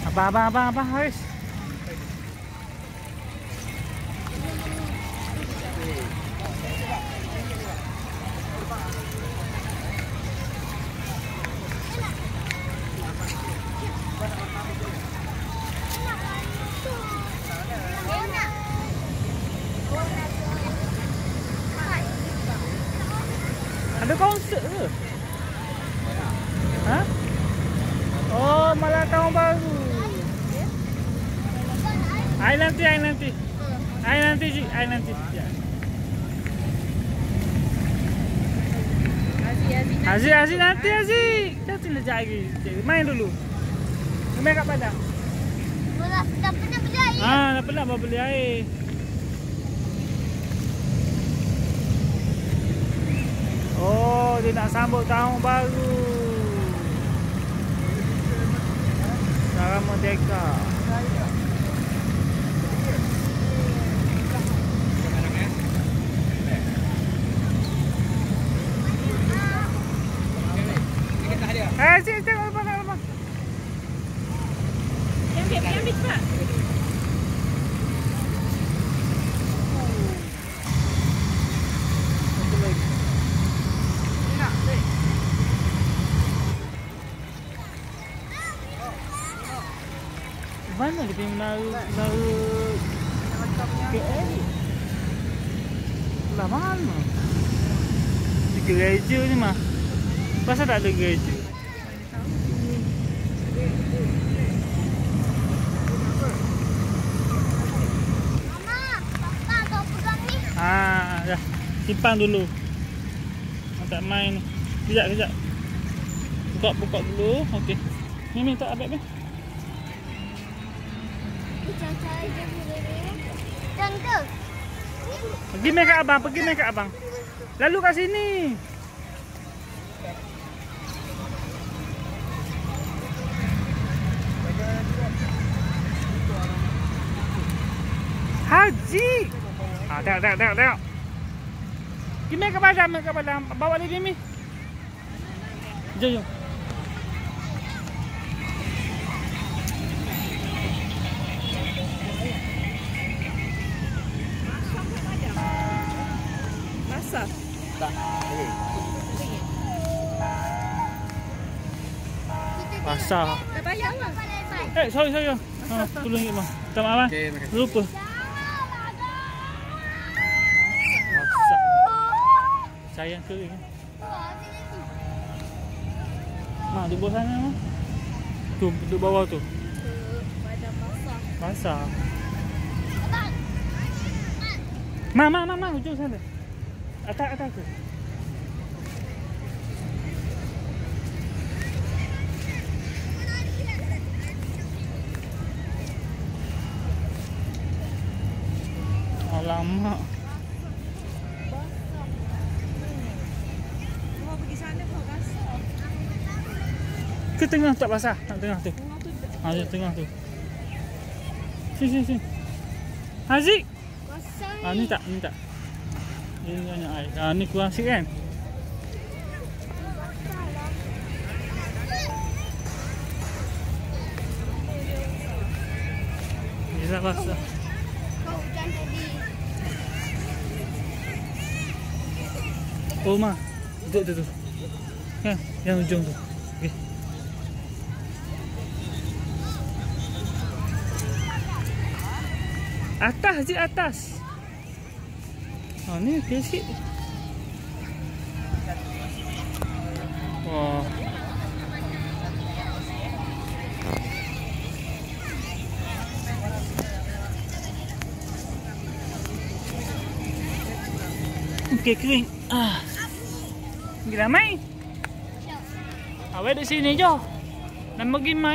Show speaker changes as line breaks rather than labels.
Abang Haris. Ada konsert ke? Ha? Oh, malam tahun baru. Air nanti. Ya. Aziz nanti Aziz. Kita sini lagi. Main dulu. Main kat padang.
Dah pernah beli air.
Dah pernah beli air. Oh, dia nak sambut tahun baru. Cara Merdeka. Sini tengok apa. Yang cepat. Mana dia punya menara KL ni? Lah mana? Di gereja ni mah. Pasal tak ada gereja?
Mama, Papa kau pegang ni.
Dah. Simpan dulu. Tak main ni. Kejap. Buka dulu. Okey. Ni tak abang.
Contoh.
Pergi main kat abang. Lalu kat sini. Haji. Tengok. Pergi main kat padang. Bawa dia ni. Jom. Tak. Pasar.
Dah bayar lah.
Sorry. Tolong ingat bang. Minta maaf bang. Lupa. Pasar. Sayang kering. Di bawah sana mah. Tu, duduk bawah tu. Pasar. Ma, hujung sana. Atas tu. Alamak.
Mau pergi sana kau basah.
Ke tengah tak basah? Tak tengah tu. Tengah tu. Sini. Haziq.
Kosong.
Ni tak. Ini banyak air. Ni kurang sikit kan? Ni dah basah.
Kau hujan tadi.
Oh, Ma. Duduk tu. Kan? Yang ujung tu. Okey. Atas je, atas. Ni okey sikit. Wah. Okey, kering. Pergi dah main. Awak duduk sini je. Dan pergi main.